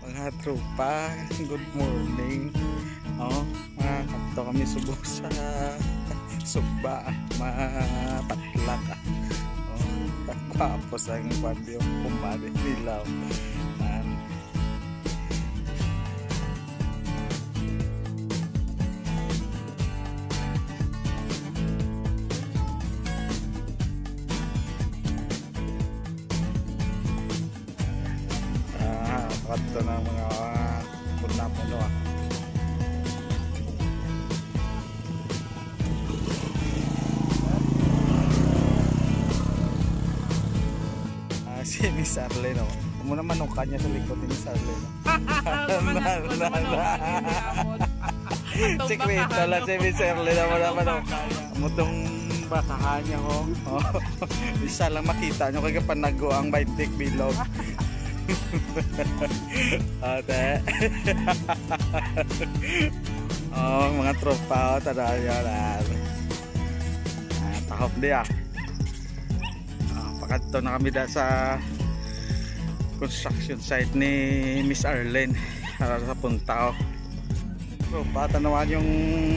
Mga tropa, good morning. Oh, kanto kami subo sa Sugba, mapatlak. Oh, tapos ang kwadyo kumari dilaw. Kanto ng mga puno. Si Miss Arlene, mo naman ang kanya sa likod ni Miss Arlene. Sikrito lang si Miss Arlene, mo naman ang kanya. Mutong bakahan niya ko. Isa lang makita nyo kaya panago ang baitik bilog. Ate. Oh, mga tropa, tada yan. Tahop dia. Pakadto na kami da sa construction site ni Miss Arlene para sa punta. Tropa, tanawan yung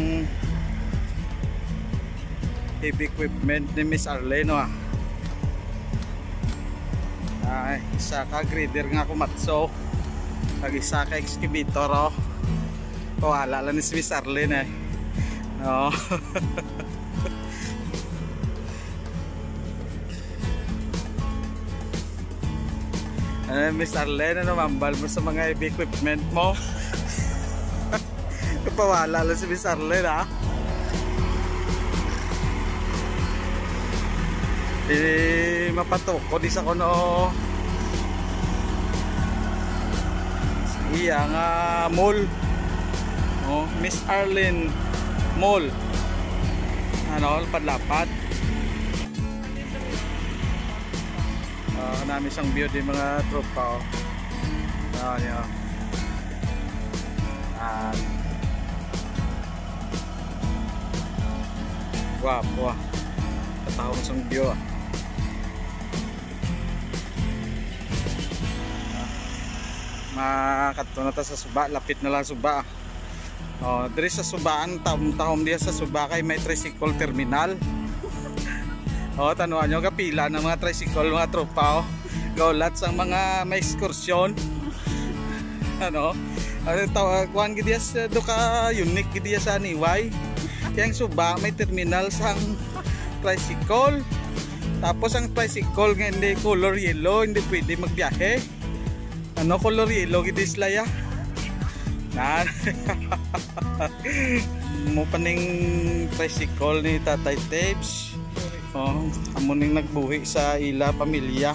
heavy equipment ni Miss Arlene. Isa ka grader nga kumatso, kag isa ka excavator. Wala lang ni Miss Arlene no. Miss Arlene, mambal mo sa mga heavy equipment mo. Pawala lang si Miss Arlene mapatok ko di sa kono iya nga mall. Miss Arlene Mall padlapat. Namin siyang view din mga tropa. Guwapo katawang siyang view makato na ta sa Suba, lapit na lang Suba. Diri sa Subaan, tahom diya sa Suba kay may tricycle terminal. Tanuan nyo kapila ng mga tricycle mga tropa. Gaulat sa mga may ekskursyon. Kuhan gidiya sa duka unique gidiya sa Niway. Yang Suba may terminal sang tricycle. Tapos ang tricycle nga hindi color yellow, hindi pwede magbiyahe. Color yellow gidi sila mo paning tricycle ni Tatay Tapes. Amo ning nagbuhi sa ila pamilya.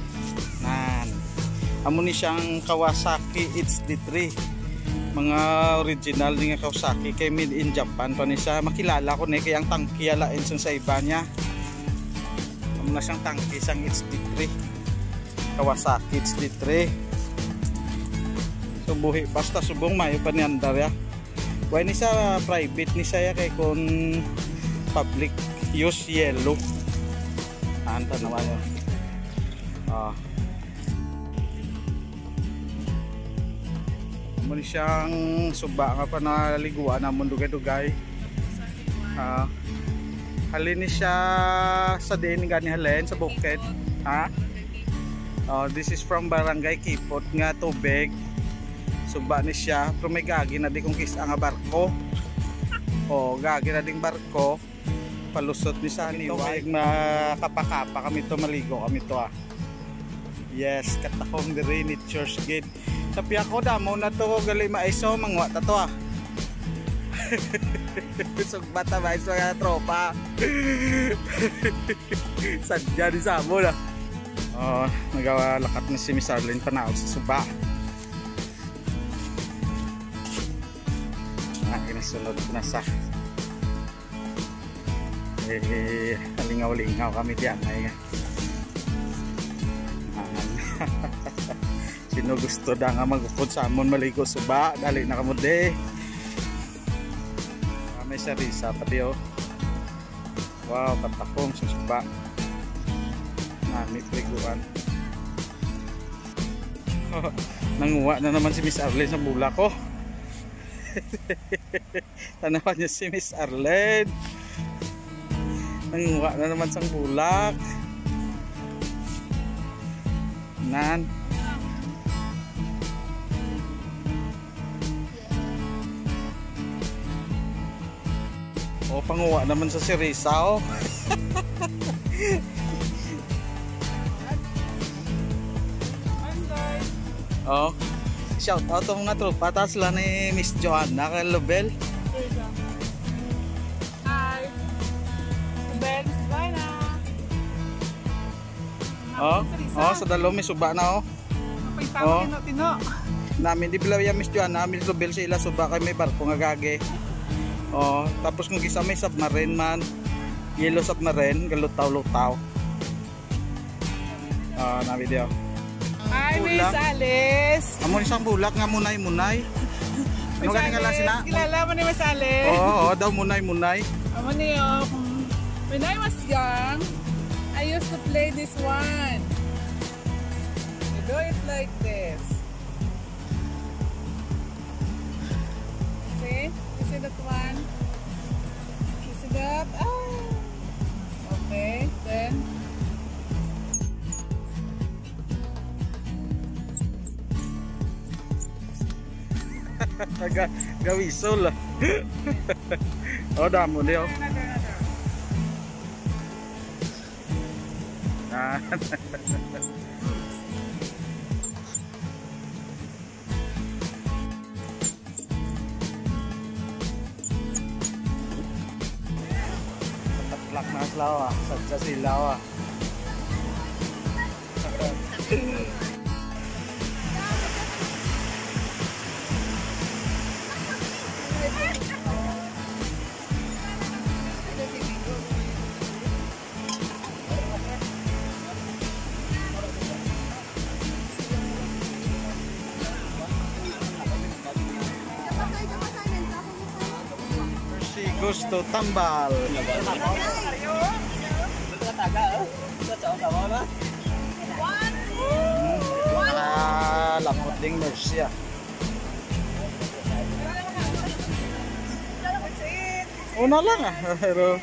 Amo ni siyang Kawasaki HD3. Mga original ni nga Kawasaki kay made in Japan pa ni siya. Makilala ko ni kay ang tangki alain sa iba niya. Amo na siyang tangki sang HD3. Kawasaki HD3. Subuhi basta subong mayo pa ni andar ya. Why ni sa private ni saya kay kon public use yellow. Anta naman yun. Muli siyang Suba nga pa naliguan na mundugay-dugay. Halin ni siya sa din gani halin sa bukid. This is from Barangay Kipot nga tubig. Suba ni siya pero may gagi na di kong kisa nga barko. Gagi na ding barko palusot ni sa Niway. Makapakapa kami to, maligo kami to Yes, katahong diri ni Church Gate. Tapi ako damo na to gali maiso mangwa ta to Sugbat na maiso nga tropa. Sadya di samo na. Nagawa lakat ni si Miss Arlene panaog sa Suba. Kinasunod ko na sa lingaw-lingaw kami diyan sino gusto da nga magukod sa amon maligo Suba, dali na kamo de. May sarisa pati wow, katapong sa Suba nami liguan. Nanguha na naman si Miss Arlene sa bulak ko. Tanawan niyo si Miss Arlene. Nanguha na naman sang bulak. Nan. O, panguha naman sa si Risa, oh. Oh, shout out ang mga tropa. Taas lang ni Miss Joanna kay Lobel. Hi. Lobel, bye na. Oh, sa dalo may suba na, oh. Napay tino. Namin di bilaw Miss Joanna, Miss Lobel sila suba kay may barko nga gage. Oh, tapos kung isa may submarine man, yellow submarine, galutaw-lutaw. Na video. Hi, Miss Alice. Amon isang bulak nga munay-munay. Ano gani nga lang sina? Kilala mo ni Miss Alice? Oo, daw munay-munay. Amon niyo. When I was young, I used to play this one. You do it like this. See? You see that one? You see that? Ah. Okay, then. Gawisol. Oh, damo dia. Nah. Tatlak na slawa, sa silawa. Gusto tambal. Lapot ding Mercia. Una lang pero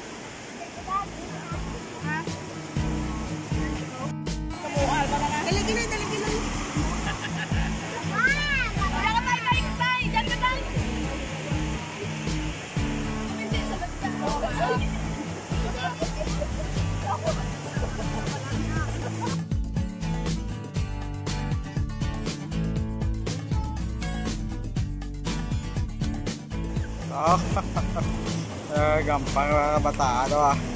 gampang bata daw ah.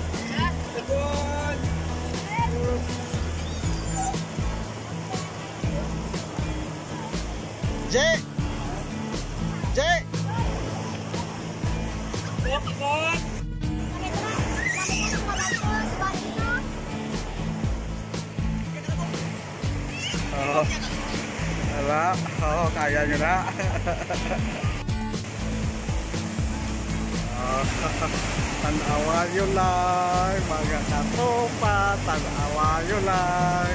J. Oh. Wala. Oh, kaya nyo na. Tanawa nyo lang, mga katropa, tanawa nyo lang.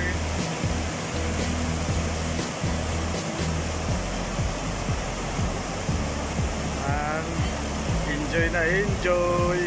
Enjoy na enjoy.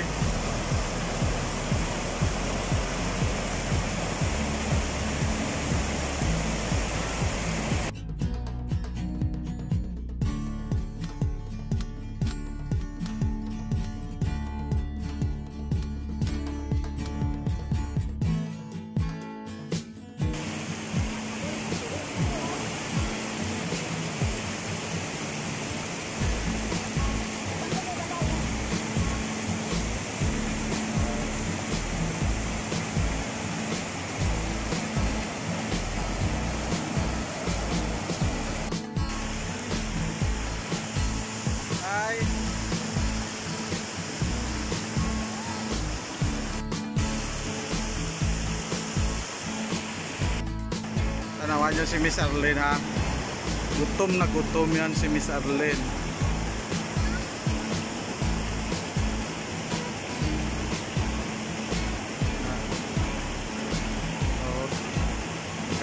Tanawan nyo si Miss Arlene ha. Gutom na gutom yan si Miss Arlene.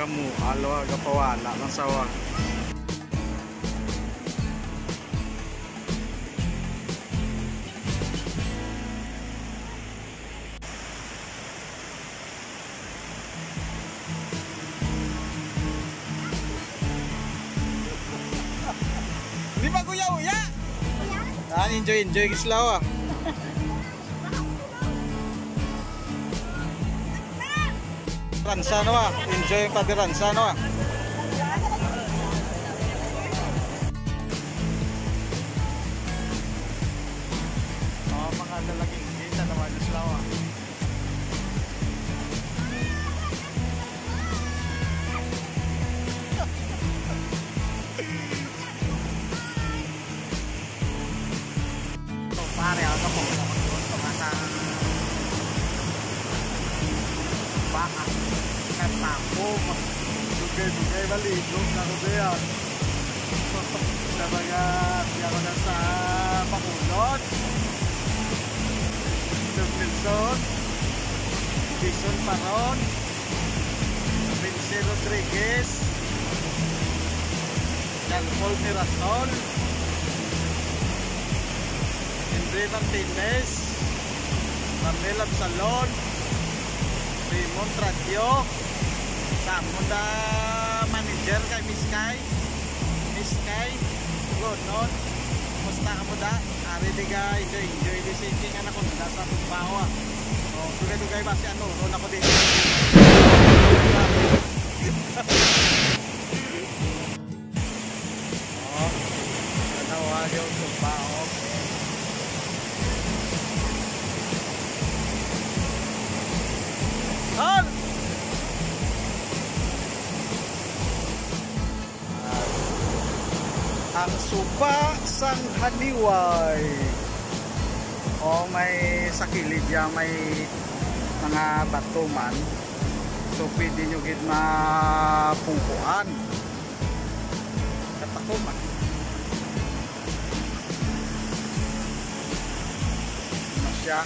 mo, alo agapawala ng sawa. Di ba kuya-uya? Enjoy kislaw ah. Ransa no ah. Enjoy yung padiransa no ah. Oh, mga lalaging kita naman kislaw ah. Pare, ako po tumatang baka katako dugay baligo ako diya nabagat ako na sa Bacolod Milson Jason Paron Vince Rodriguez Jan Paul Mirasol Andre Martinez, Ramel Absalon, Raymond Tradyo, Samunda manager kay Miskay, Gonon, musta ka mo da? Ari di ka enjoy di singking anak ko da sa trabaho. Oh, dugay ba si ano, ron ako dito. Oh, nawa yung trabaho. Ang supa sang haniway. O may sa kilid ya may mga bato man. So pwede nyo gid mapungkuan. Katako man. Masya.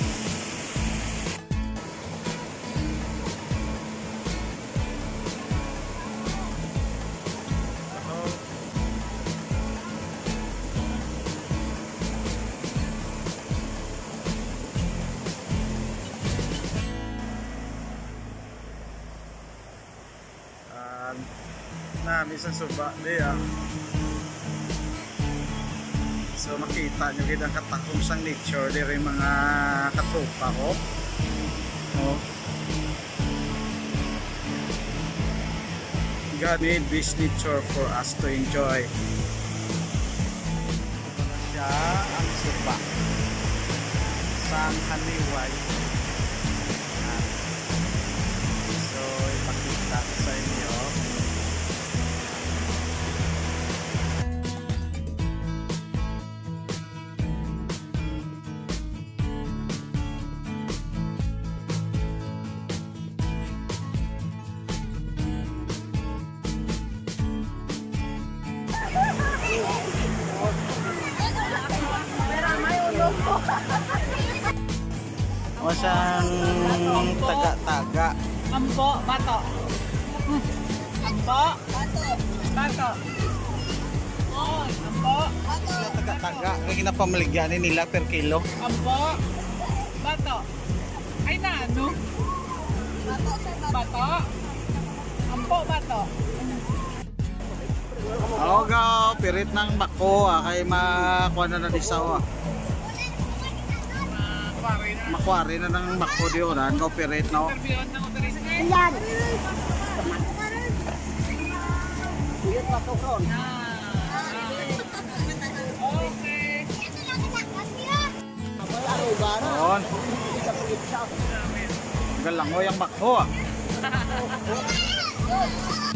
Namin sa suba diya. So makita nyo gid ang katakong sang nature diri mga katropa ko. Oh. God made this nature for us to enjoy. Siya ang suba sang haniway. So ipakita ko sa inyo. O siyang taga-taga. Ampo, bato. Ampo, bato. Oh, ampo, Sila taga-taga. Kaya ginapamaligyanin nila per kilo. ampo, bato. Ay na, ano? Bato. Ampo, bato. Oo ga, pirit ng bako kay makuha na disaw makwari na ng bako diyo na ikaw pirit no. Interview ng otorismo. Yan. Okay. Noon. Galang mo yung bako